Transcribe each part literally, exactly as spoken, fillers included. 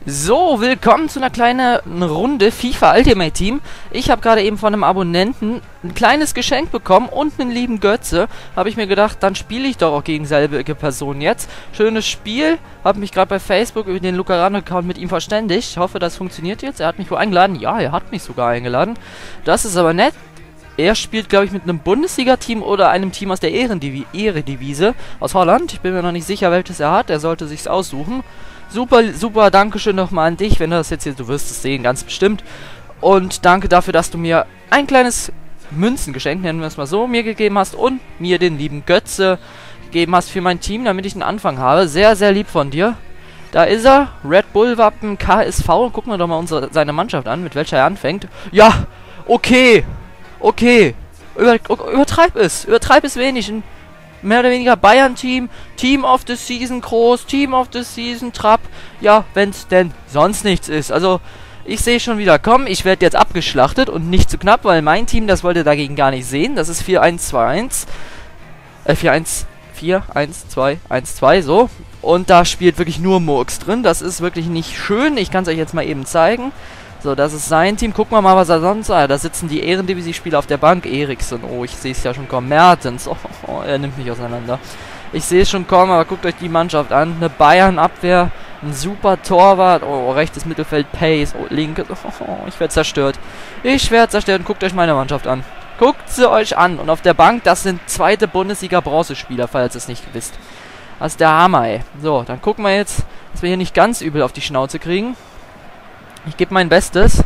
So, willkommen zu einer kleinen Runde FIFA Ultimate Team. Ich habe gerade eben von einem Abonnenten ein kleines Geschenk bekommen und einen lieben Götze. Habe ich mir gedacht, dann spiele ich doch auch gegen selbige Person jetzt. Schönes Spiel. Habe mich gerade bei Facebook über den Lucarano-Account mit ihm verständigt. Ich hoffe, das funktioniert jetzt. Er hat mich wohl eingeladen. Ja, er hat mich sogar eingeladen. Das ist aber nett. Er spielt, glaube ich, mit einem Bundesliga-Team oder einem Team aus der Ehrendivi Ehredivise aus Holland. Ich bin mir noch nicht sicher, welches er hat. Er sollte sich's aussuchen. Super, super, Dankeschön nochmal an dich, wenn du das jetzt hier, du wirst es sehen, ganz bestimmt. Und danke dafür, dass du mir ein kleines Münzengeschenk, nennen wir es mal so, mir gegeben hast und mir den lieben Götze gegeben hast für mein Team, damit ich einen Anfang habe. Sehr, sehr lieb von dir. Da ist er, Red Bull Wappen K S V. Gucken wir doch mal unsere, seine Mannschaft an, mit welcher er anfängt. Ja, okay, okay, Über, übertreib es, übertreib es wenig. Ein mehr oder weniger Bayern-Team, Team of the Season groß, Team of the Season Trapp, ja, wenn es denn sonst nichts ist. Also, ich sehe schon wieder, komm, ich werde jetzt abgeschlachtet und nicht zu knapp, weil mein Team, das wollte dagegen gar nicht sehen. Das ist vier eins zwei eins, äh, vier eins vier eins zwei eins zwei, so. Und da spielt wirklich nur Murks drin, das ist wirklich nicht schön, ich kann es euch jetzt mal eben zeigen. So, das ist sein Team. Gucken wir mal, was er sonst hat. Da sitzen die Ehrendivisie-Spieler auf der Bank. Eriksen. Oh, ich sehe es ja schon kommen. Mertens. Oh, oh, er nimmt mich auseinander. Ich sehe es schon kommen, aber guckt euch die Mannschaft an. Eine Bayern-Abwehr. Ein super Torwart. Oh, rechtes Mittelfeld. Pace. Oh, linkes. Oh, oh, ich werde zerstört. Ich werde zerstört. Guckt euch meine Mannschaft an. Guckt sie euch an. Und auf der Bank, das sind zweite Bundesliga-Bronzespieler, falls ihr es nicht wisst. Das ist der Hammer, ey. So, dann gucken wir jetzt, dass wir hier nicht ganz übel auf die Schnauze kriegen. Ich gebe mein Bestes.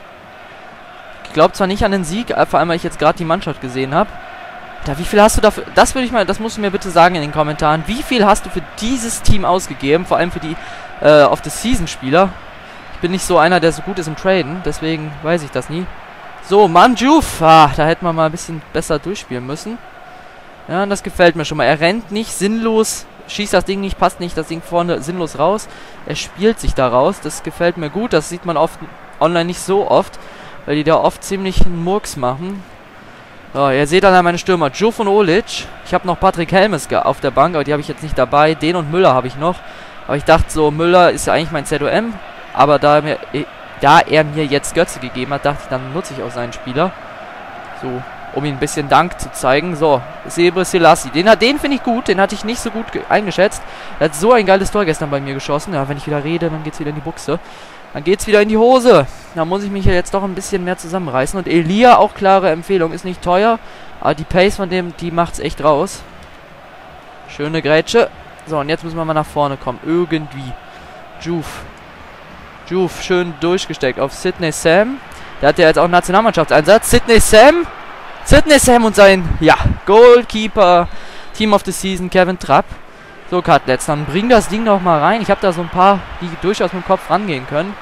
Ich glaube zwar nicht an den Sieg, vor allem weil ich jetzt gerade die Mannschaft gesehen habe. Da, wie viel hast du dafür? Das würde ich mal, das musst du mir bitte sagen in den Kommentaren. Wie viel hast du für dieses Team ausgegeben? Vor allem für die äh, of the Season Spieler. Ich bin nicht so einer, der so gut ist im Traden, deswegen weiß ich das nie. So, Manjuf. Ah, da hätten wir mal ein bisschen besser durchspielen müssen. Ja, das gefällt mir schon mal. Er rennt nicht sinnlos. Schießt das Ding nicht, passt nicht das Ding vorne sinnlos raus. Er spielt sich da raus. Das gefällt mir gut. Das sieht man oft online nicht so oft, weil die da oft ziemlich einen Murks machen. So, ihr seht dann an meine Stürmer. Juf und Olic. Ich habe noch Patrick Helmes auf der Bank, aber die habe ich jetzt nicht dabei. Den und Müller habe ich noch. Aber ich dachte so, Müller ist ja eigentlich mein Z O M. Aber da, mir, da er mir jetzt Götze gegeben hat, dachte ich, dann nutze ich auch seinen Spieler. So, um ihm ein bisschen Dank zu zeigen. So, Sebre Selassie. Den, den finde ich gut. Den hatte ich nicht so gut eingeschätzt. Er hat so ein geiles Tor gestern bei mir geschossen. Ja, wenn ich wieder rede, dann geht es wieder in die Buchse. Dann geht es wieder in die Hose. Da muss ich mich ja jetzt doch ein bisschen mehr zusammenreißen. Und Elia, auch klare Empfehlung. Ist nicht teuer. Aber die Pace von dem, die macht es echt raus. Schöne Grätsche. So, und jetzt müssen wir mal nach vorne kommen. Irgendwie. Juf. Juf, schön durchgesteckt auf Sidney Sam. Der hat ja jetzt auch einen Nationalmannschaftseinsatz. Sidney Sam. Sidney Sam und sein, ja, Goalkeeper, Team of the Season, Kevin Trapp. So, Cutlets, dann bring das Ding doch mal rein. Ich habe da so ein paar, die durchaus mit dem Kopf rangehen können.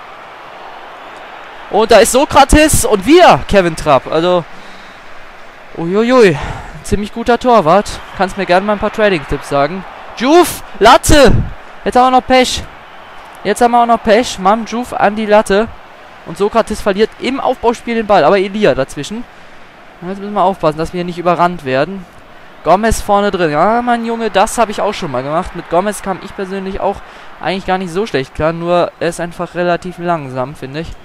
Und da ist Sokrates und wir, Kevin Trapp. Also, uiuiui, ziemlich guter Torwart. Kannst mir gerne mal ein paar Trading-Tipps sagen. Juf, Latte. Jetzt haben wir noch Pech. Jetzt haben wir auch noch Pech. Mann, Juf an die Latte. Und Sokrates verliert im Aufbauspiel den Ball. Aber Elia dazwischen. Jetzt müssen wir aufpassen, dass wir hier nicht überrannt werden. Gomez vorne drin. Ja, mein Junge, das habe ich auch schon mal gemacht. Mit Gomez kam ich persönlich auch eigentlich gar nicht so schlecht klar. Nur er ist einfach relativ langsam, finde ich.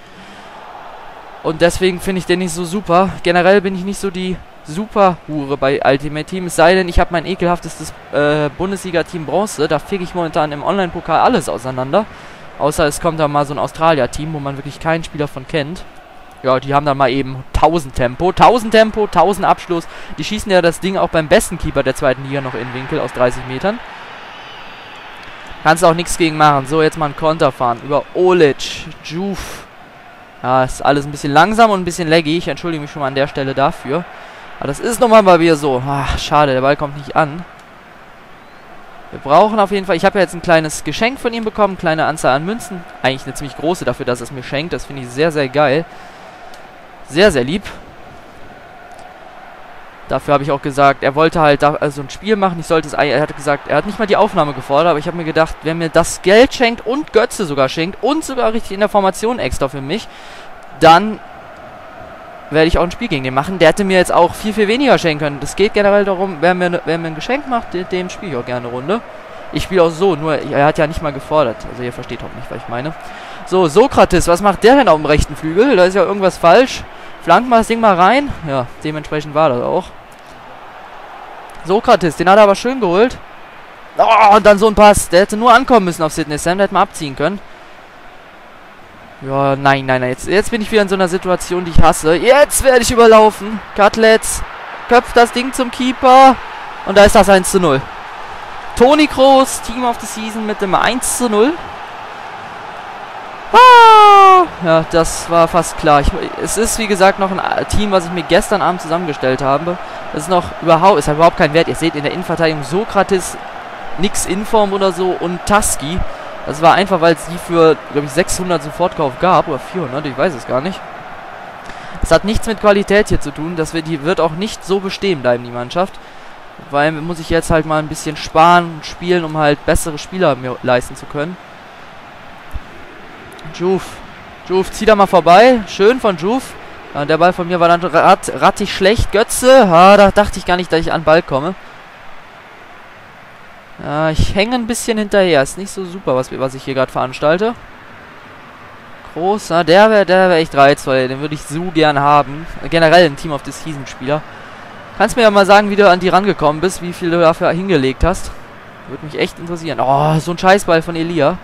Und deswegen finde ich den nicht so super. Generell bin ich nicht so die Super-Hure bei Ultimate Team. Es sei denn, ich habe mein ekelhaftestes äh, Bundesliga-Team Bronze. Da fick ich momentan im Online-Pokal alles auseinander. Außer es kommt da mal so ein Australier-Team, wo man wirklich keinen Spieler von kennt. Ja, die haben dann mal eben tausend Tempo, tausend Tempo, tausend Abschluss. Die schießen ja das Ding auch beim besten Keeper der zweiten Liga noch in den Winkel aus dreißig Metern. Kannst auch nichts gegen machen. So, jetzt mal einen Konter fahren. Über Olic, Juf. Ja, ist alles ein bisschen langsam und ein bisschen laggy. Ich entschuldige mich schon mal an der Stelle dafür. Aber das ist nochmal mal wieder so. Ach, schade, der Ball kommt nicht an. Wir brauchen auf jeden Fall, ich habe ja jetzt ein kleines Geschenk von ihm bekommen. Kleine Anzahl an Münzen. Eigentlich eine ziemlich große dafür, dass er es mir schenkt. Das finde ich sehr, sehr geil. Sehr, sehr lieb. Dafür habe ich auch gesagt, er wollte halt da, also ein Spiel machen. Ich sollte es, er hatte gesagt, er hat nicht mal die Aufnahme gefordert, aber ich habe mir gedacht, wer mir das Geld schenkt und Götze sogar schenkt und sogar richtig in der Formation extra für mich, dann werde ich auch ein Spiel gegen den machen. Der hätte mir jetzt auch viel, viel weniger schenken können. Das geht generell darum, wer mir, wer mir ein Geschenk macht, dem spiele ich auch gerne eine Runde. Ich spiele auch so, nur er hat ja nicht mal gefordert. Also ihr versteht auch nicht, was ich meine. So, Sokrates, was macht der denn auf dem rechten Flügel? Da ist ja irgendwas falsch. Flankt mal das Ding mal rein. Ja, dementsprechend war das auch. Sokrates, den hat er aber schön geholt. Oh, und dann so ein Pass. Der hätte nur ankommen müssen auf Sidney Sam. Der hätte mal abziehen können. Ja, nein, nein, nein. Jetzt, jetzt bin ich wieder in so einer Situation, die ich hasse. Jetzt werde ich überlaufen. Cutlets köpft das Ding zum Keeper. Und da ist das eins zu null. Toni Kroos, Team of the Season mit dem eins zu null. Ah! Ja, das war fast klar. Ich, es ist, wie gesagt, noch ein Team, was ich mir gestern Abend zusammengestellt habe. Das ist noch überhaupt, ist halt überhaupt kein Wert. Ihr seht in der Innenverteidigung Sokrates, nix Inform oder so und Tusky. Das war einfach, weil es die für, glaube ich, sechshundert Sofortkauf gab. Oder vierhundert, ich weiß es gar nicht. Das hat nichts mit Qualität hier zu tun. Das wird, die wird auch nicht so bestehen bleiben, die Mannschaft. Weil muss ich jetzt halt mal ein bisschen sparen und spielen, um halt bessere Spieler mir leisten zu können. Juve. Juve, zieh da mal vorbei. Schön von Juve. Ja, der Ball von mir war dann rat, rattig schlecht. Götze. Ah, da dachte ich gar nicht, dass ich an den Ball komme. Ja, ich hänge ein bisschen hinterher. Ist nicht so super, was, was ich hier gerade veranstalte. Groß. Ah, der wäre der wär echt reizvoll. Den würde ich so gern haben. Generell ein Team of the Season Spieler. Kannst mir ja mal sagen, wie du an die rangekommen bist, wie viel du dafür hingelegt hast. Würde mich echt interessieren. Oh, so ein Scheißball von Elia.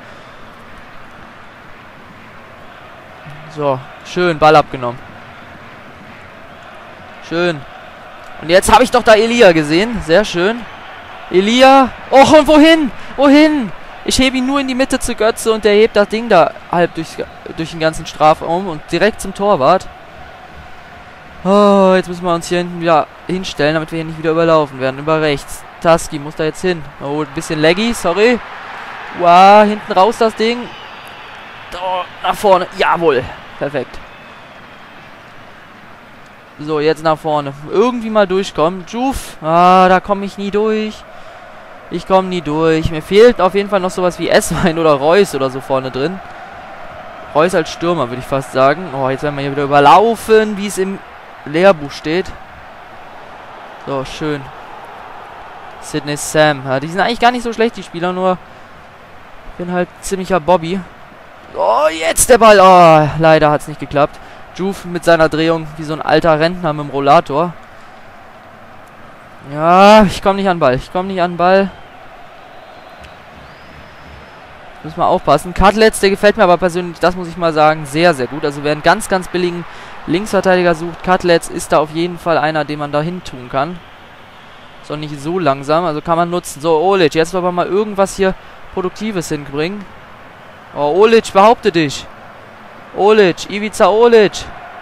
So, schön, Ball abgenommen. Schön. Und jetzt habe ich doch da Elia gesehen. Sehr schön. Elia. Oh, und wohin? Wohin? Ich hebe ihn nur in die Mitte zu Götze und der hebt das Ding da halb durch, durch den ganzen Strafraum und direkt zum Torwart. Oh, jetzt müssen wir uns hier hinten wieder hinstellen, damit wir hier nicht wieder überlaufen werden. Über rechts. Tusky muss da jetzt hin. Oh, ein bisschen laggy, sorry. Wow, hinten raus das Ding. Oh, nach vorne. Jawohl. Perfekt. So, jetzt nach vorne. Irgendwie mal durchkommen. Juve. Ah, da komme ich nie durch. Ich komme nie durch. Mir fehlt auf jeden Fall noch sowas wie Esswein oder Reus oder so vorne drin. Reus als Stürmer, würde ich fast sagen. Oh, jetzt werden wir hier wieder überlaufen, wie es im Lehrbuch steht. So, schön. Sidney Sam. Ja, die sind eigentlich gar nicht so schlecht, die Spieler, nur ich bin halt ziemlicher Bobby. Oh, jetzt der Ball. Oh, leider hat es nicht geklappt. Juve mit seiner Drehung wie so ein alter Rentner mit dem Rollator. Ja, ich komme nicht an den Ball. Ich komme nicht an den Ball. Müssen wir aufpassen. Cutlets, der gefällt mir aber persönlich, das muss ich mal sagen, sehr, sehr gut. Also wer einen ganz, ganz billigen Linksverteidiger sucht, Cutlets ist da auf jeden Fall einer, den man da hin tun kann. Ist auch nicht so langsam, also kann man nutzen. So, Olic, jetzt aber mal irgendwas hier Produktives hinkriegen. Oh, Olic, behaupte dich. Olic, Ivica Olic.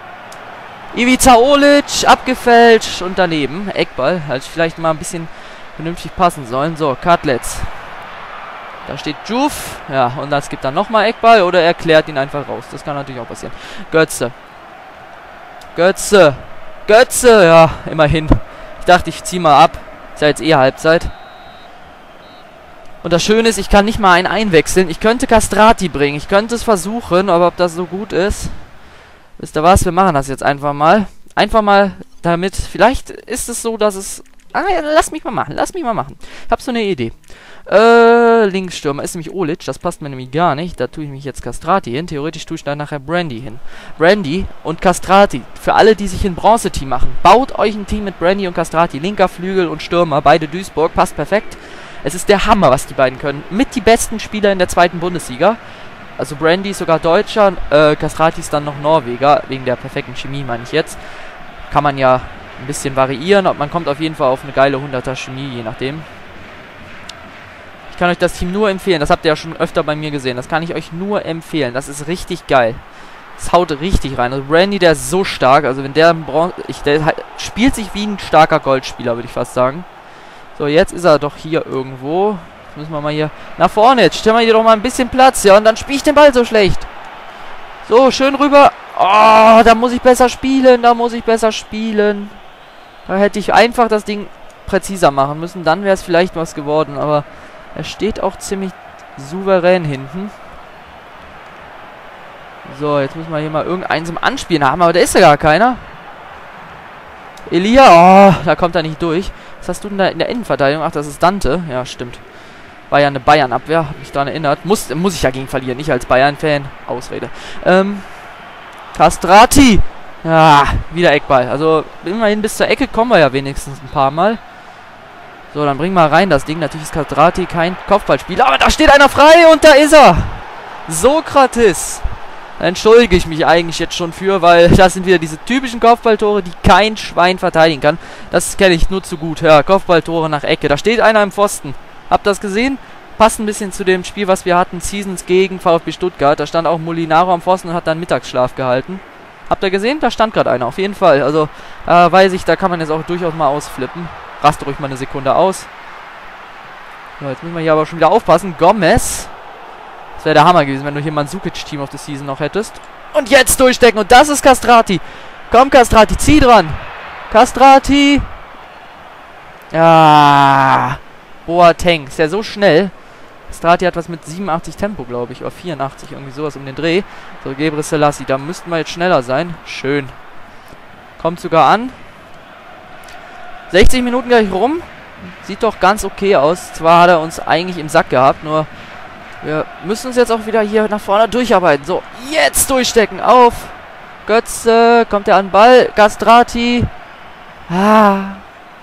Ivica Olic, abgefälscht und daneben. Eckball, halt vielleicht mal ein bisschen vernünftig passen sollen. So, Cutlets. Da steht Juve. Ja, und das gibt dann nochmal Eckball oder er klärt ihn einfach raus. Das kann natürlich auch passieren. Götze. Götze. Götze, ja, immerhin. Ich dachte, ich ziehe mal ab. Ist ja jetzt eh Halbzeit. Und das Schöne ist, ich kann nicht mal einen einwechseln. Ich könnte Castrati bringen. Ich könnte es versuchen, aber ob das so gut ist... Wisst ihr was? Wir machen das jetzt einfach mal. Einfach mal damit... Vielleicht ist es so, dass es... Ah, ja, lass mich mal machen. Lass mich mal machen. Ich habe so eine Idee. Äh, Linksstürmer ist nämlich Olic. Das passt mir nämlich gar nicht. Da tue ich mich jetzt Castrati hin. Theoretisch tue ich da nachher Brandy hin. Brandy und Castrati. Für alle, die sich ein Bronze-Team machen. Baut euch ein Team mit Brandy und Castrati. Linker Flügel und Stürmer. Beide Duisburg. Passt perfekt. Es ist der Hammer, was die beiden können. Mit die besten Spieler in der zweiten Bundesliga. Also Brandy ist sogar Deutscher, äh, Castrati ist dann noch Norweger, wegen der perfekten Chemie meine ich jetzt. Kann man ja ein bisschen variieren, und man kommt auf jeden Fall auf eine geile hunderter Chemie, je nachdem. Ich kann euch das Team nur empfehlen, das habt ihr ja schon öfter bei mir gesehen, das kann ich euch nur empfehlen, das ist richtig geil. Das haut richtig rein. Also Brandy, der ist so stark, also wenn der, Bron ich, der halt, spielt sich wie ein starker Goldspieler, würde ich fast sagen. So, jetzt ist er doch hier irgendwo. Müssen wir mal hier nach vorne. Jetzt stellen wir hier doch mal ein bisschen Platz. Ja, und dann spiele ich den Ball so schlecht. So, schön rüber. Oh, da muss ich besser spielen. Da muss ich besser spielen. Da hätte ich einfach das Ding präziser machen müssen. Dann wäre es vielleicht was geworden. Aber er steht auch ziemlich souverän hinten. So, jetzt müssen wir hier mal irgendeinen zum Anspielen haben. Aber da ist ja gar keiner. Elia. Oh, da kommt er nicht durch. Was hast du denn da in der Innenverteidigung? Ach, das ist Dante. Ja, stimmt. War ja eine Bayern-Abwehr, hab mich daran erinnert. Muss, muss ich ja gegen verlieren, nicht als Bayern-Fan. Ausrede. Ähm, Castrati. Ja, wieder Eckball. Also, immerhin bis zur Ecke kommen wir ja wenigstens ein paar Mal. So, dann bringen wir rein das Ding. Natürlich ist Castrati kein Kopfballspieler, aber da steht einer frei und da ist er. Sokrates. Da entschuldige ich mich eigentlich jetzt schon für, weil das sind wieder diese typischen Kopfballtore, die kein Schwein verteidigen kann. Das kenne ich nur zu gut. Ja, Kopfballtore nach Ecke. Da steht einer im Pfosten. Habt ihr das gesehen? Passt ein bisschen zu dem Spiel, was wir hatten. Seasons gegen VfB Stuttgart. Da stand auch Molinaro am Pfosten und hat dann Mittagsschlaf gehalten. Habt ihr gesehen? Da stand gerade einer. Auf jeden Fall. Also, da weiß ich, da kann man jetzt auch durchaus mal ausflippen. Rast ruhig mal eine Sekunde aus. So, jetzt müssen wir hier aber schon wieder aufpassen. Gomez. Das wäre der Hammer gewesen, wenn du hier Mandzukic-Team of the Season noch hättest. Und jetzt durchstecken. Und das ist Castrati. Komm, Castrati, zieh dran. Castrati. Ja. Boateng. Ist ja so schnell. Castrati hat was mit siebenundachtzig Tempo, glaube ich. Oder vierundachtzig, irgendwie sowas um den Dreh. So, Gebre Selassie. Da müssten wir jetzt schneller sein. Schön. Kommt sogar an. sechzig Minuten gleich rum. Sieht doch ganz okay aus. Zwar hat er uns eigentlich im Sack gehabt, nur... Wir müssen uns jetzt auch wieder hier nach vorne durcharbeiten. So, jetzt durchstecken. Auf. Götze. Kommt er an den Ball. Castrati. Ah.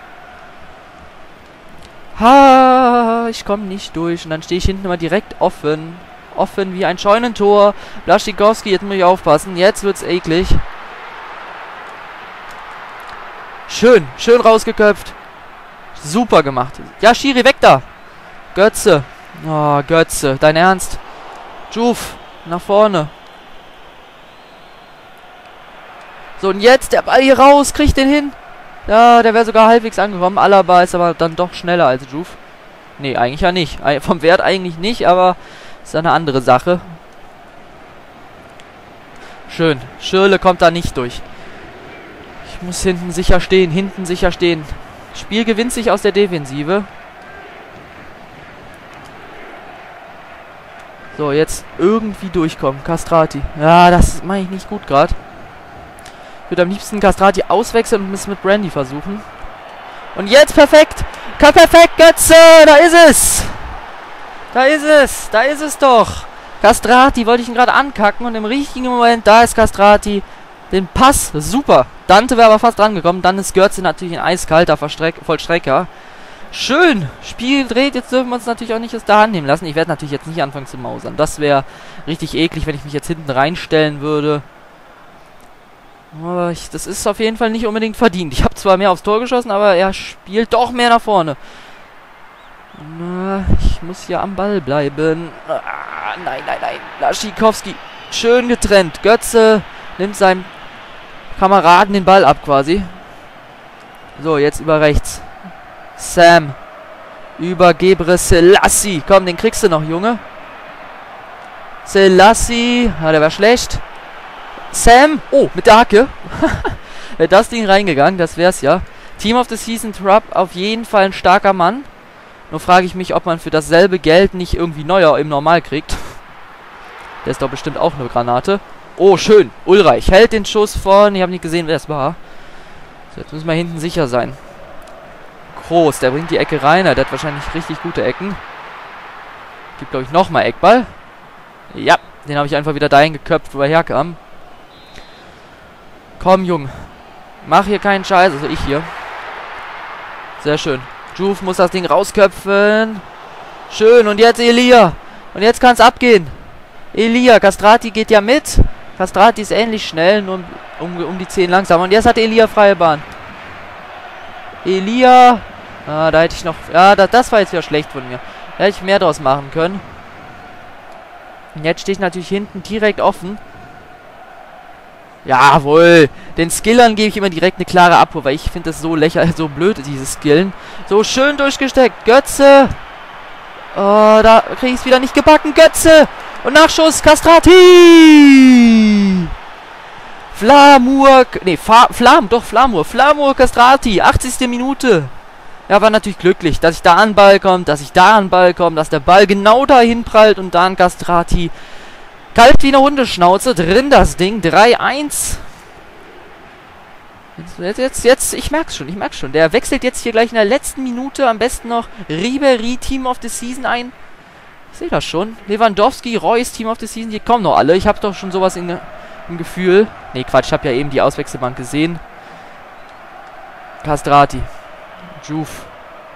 Ha. Ich komme nicht durch. Und dann stehe ich hinten immer direkt offen. Offen wie ein Scheunentor. Blaszczykowski. Jetzt muss ich aufpassen. Jetzt wird's eklig. Schön. Schön rausgeköpft. Super gemacht. Ja, Schiri, weg da. Götze. Oh, Götze, dein Ernst? Juf, nach vorne. So, und jetzt der Ball hier raus. Kriegt den hin. Ja, der wäre sogar halbwegs angekommen. Alaba ist aber dann doch schneller als Juf. Nee, eigentlich ja nicht. Vom Wert eigentlich nicht, aber ist eine andere Sache. Schön. Schürrle kommt da nicht durch. Ich muss hinten sicher stehen. Hinten sicher stehen. Spiel gewinnt sich aus der Defensive. So, jetzt irgendwie durchkommen. Castrati. Ja, das mache ich nicht gut gerade. Ich würde am liebsten Castrati auswechseln und es mit Brandy versuchen. Und jetzt perfekt. Perfekt, Götze. Da ist es. Da ist es. Da ist es doch. Castrati wollte ich ihn gerade ankacken und im richtigen Moment, da ist Castrati. Den Pass. Super. Dante wäre aber fast dran gekommen. Dann ist Götze natürlich ein eiskalter Verstreck Vollstrecker. Schön. Spiel dreht. Jetzt dürfen wir uns natürlich auch nicht aus der Hand nehmen lassen. Ich werde natürlich jetzt nicht anfangen zu mausern. Das wäre richtig eklig, wenn ich mich jetzt hinten reinstellen würde. Aber ich, das ist auf jeden Fall nicht unbedingt verdient. Ich habe zwar mehr aufs Tor geschossen, aber er spielt doch mehr nach vorne. Na, ich muss hier am Ball bleiben. Ah, nein, nein, nein. Blaszczykowski. Schön getrennt. Götze nimmt seinem Kameraden den Ball ab quasi. So, jetzt über rechts. Sam. Über Gebre Selassie. Komm, den kriegst du noch, Junge. Selassie. Ah, der war schlecht. Sam. Oh, mit der Hacke. Wäre das Ding reingegangen, das wär's ja. Team of the Season Trapp. Auf jeden Fall ein starker Mann. Nur frage ich mich, ob man für dasselbe Geld nicht irgendwie Neuer im Normal kriegt. Der ist doch bestimmt auch eine Granate. Oh, schön. Ulreich hält den Schuss vorne. Ich habe nicht gesehen, wer es war. So, jetzt müssen wir hinten sicher sein. Groß, der bringt die Ecke rein. Der hat wahrscheinlich richtig gute Ecken. Gibt, glaube ich, nochmal Eckball. Ja, den habe ich einfach wieder dahin geköpft, wo er herkam. Komm, Junge. Mach hier keinen Scheiß. Also ich hier. Sehr schön. Juf muss das Ding rausköpfen. Schön. Und jetzt Elia. Und jetzt kann es abgehen. Elia. Castrati geht ja mit. Castrati ist ähnlich schnell. Nur um, um die zehn langsamer. Und jetzt hat Elia freie Bahn. Elia. Ah, da hätte ich noch... Ja, da, das war jetzt ja schlecht von mir. Da hätte ich mehr draus machen können. Und jetzt stehe ich natürlich hinten direkt offen. Jawohl. Den Skillern gebe ich immer direkt eine klare Abfuhr, weil ich finde das so lächerlich, so blöd, dieses Skillen. So schön durchgesteckt. Götze. Oh, da kriege ich es wieder nicht gebacken. Götze. Und Nachschuss. Castrati. Flamur. Nee, Fa Flam. Doch, Flamur. Flamur Castrati. achtzigste Minute. Ja, war natürlich glücklich, dass ich da an den Ball komme, dass ich da an den Ball komme, dass der Ball genau dahin prallt und dann Castrati. Kalt wie eine Hundeschnauze. Drin das Ding. drei eins. Jetzt, jetzt, jetzt, jetzt, ich merk's schon, ich merk's schon. Der wechselt jetzt hier gleich in der letzten Minute am besten noch Ribéry Team of the Season ein. Ich sehe das schon. Lewandowski, Reus Team of the Season, hier kommen noch alle. Ich habe doch schon sowas in, im Gefühl. Nee, Quatsch, ich habe ja eben die Auswechselbank gesehen. Castrati. Juve.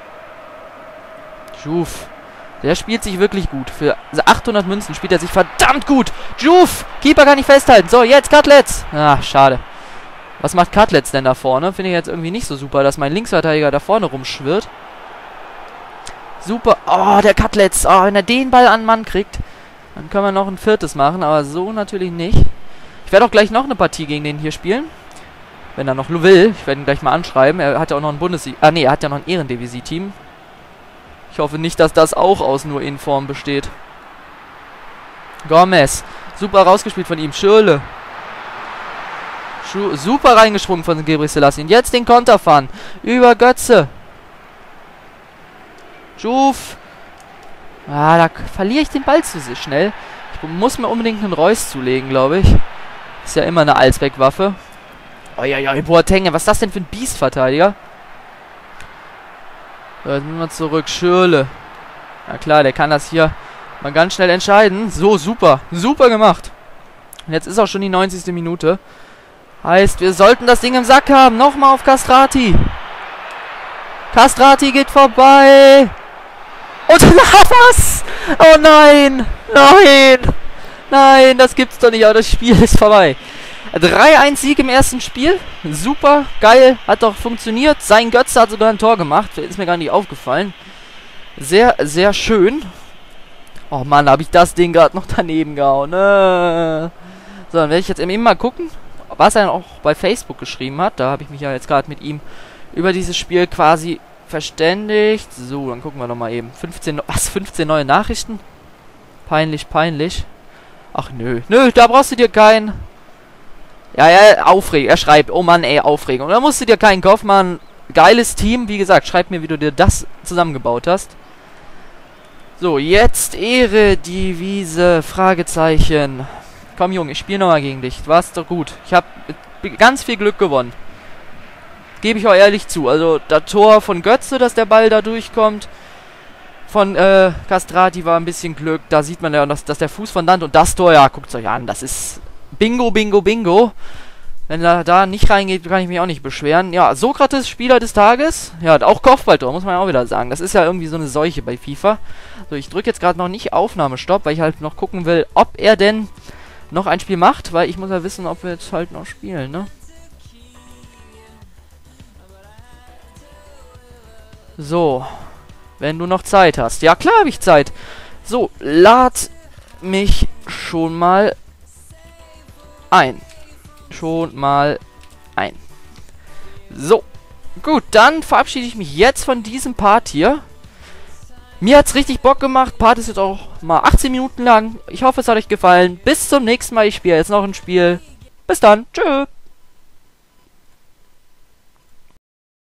Juve. Der spielt sich wirklich gut. Für achthundert Münzen spielt er sich verdammt gut. Juve. Keeper kann nicht festhalten. So, jetzt Cutlets. Ah, schade. Was macht Cutlets denn da vorne? Finde ich jetzt irgendwie nicht so super, dass mein Linksverteidiger da vorne rumschwirrt. Super. Oh, der Cutlets. Oh, wenn er den Ball an den Mann kriegt, dann können wir noch ein viertes machen. Aber so natürlich nicht. Ich werde auch gleich noch eine Partie gegen den hier spielen. Wenn er noch will. Ich werde ihn gleich mal anschreiben. Er hat ja auch noch ein Bundesliga... Ah, nee, er hat ja noch ein Ehrendivisie-Team. Ich hoffe nicht, dass das auch aus nur Inform besteht. Gomez. Super rausgespielt von ihm. Schürrle. Schu super reingesprungen von Gebre Selassie. Und jetzt den Konter fahren. Über Götze. Juve. Ah, da verliere ich den Ball zu schnell. Ich muss mir unbedingt einen Reus zulegen, glaube ich. Ist ja immer eine Alsbeck-Waffe. Uiuiui, Boateng. Was ist das denn für ein Biestverteidiger? So, jetzt müssen wir zurück. Schürrle. Na klar, der kann das hier mal ganz schnell entscheiden. So, super. Super gemacht. Und jetzt ist auch schon die neunzigste Minute. Heißt, wir sollten das Ding im Sack haben. Nochmal auf Castrati. Castrati geht vorbei. Und na was? Oh nein. Nein. Nein, das gibt's doch nicht. Aber das Spiel ist vorbei. drei eins Sieg im ersten Spiel. Super, geil. Hat doch funktioniert. Sein Götze hat sogar ein Tor gemacht. Ist mir gar nicht aufgefallen. Sehr, sehr schön. Oh Mann, habe ich das Ding gerade noch daneben gehauen. Äh. So, dann werde ich jetzt eben mal gucken, was er dann auch bei Facebook geschrieben hat. Da habe ich mich ja jetzt gerade mit ihm über dieses Spiel quasi verständigt. So, dann gucken wir nochmal eben. fünfzehn, was, fünfzehn neue Nachrichten? Peinlich, peinlich. Ach nö. Nö, da brauchst du dir keinen... Ja, ja, Aufregung. Er schreibt, oh Mann, ey, Aufregung. Und da musst du dir keinen Kopf machen. Geiles Team. Wie gesagt, schreib mir, wie du dir das zusammengebaut hast. So, jetzt Ehre, Devise, Fragezeichen. Komm, Junge, ich spiele nochmal gegen dich. War's doch gut. Ich habe ganz viel Glück gewonnen. Gebe ich auch ehrlich zu. Also, das Tor von Götze, dass der Ball da durchkommt. Von äh, Castrati war ein bisschen Glück. Da sieht man ja, dass, dass der Fuß von Dant und das Tor, ja, guckt euch an. Das ist Bingo, Bingo, Bingo. Wenn er da nicht reingeht, kann ich mich auch nicht beschweren. Ja, Sokrates, Spieler des Tages. Ja, auch Kopfballtor, muss man ja auch wieder sagen. Das ist ja irgendwie so eine Seuche bei FIFA. So, ich drücke jetzt gerade noch nicht Aufnahmestopp, weil ich halt noch gucken will, ob er denn noch ein Spiel macht. Weil ich muss ja wissen, ob wir jetzt halt noch spielen, ne? So. Wenn du noch Zeit hast. Ja, klar habe ich Zeit. So, lad mich schon mal ein. Schon mal ein. So. Gut, dann verabschiede ich mich jetzt von diesem Part hier. Mir hat's richtig Bock gemacht. Part ist jetzt auch mal achtzehn Minuten lang. Ich hoffe, es hat euch gefallen. Bis zum nächsten Mal. Ich spiele jetzt noch ein Spiel. Bis dann. Tschüss.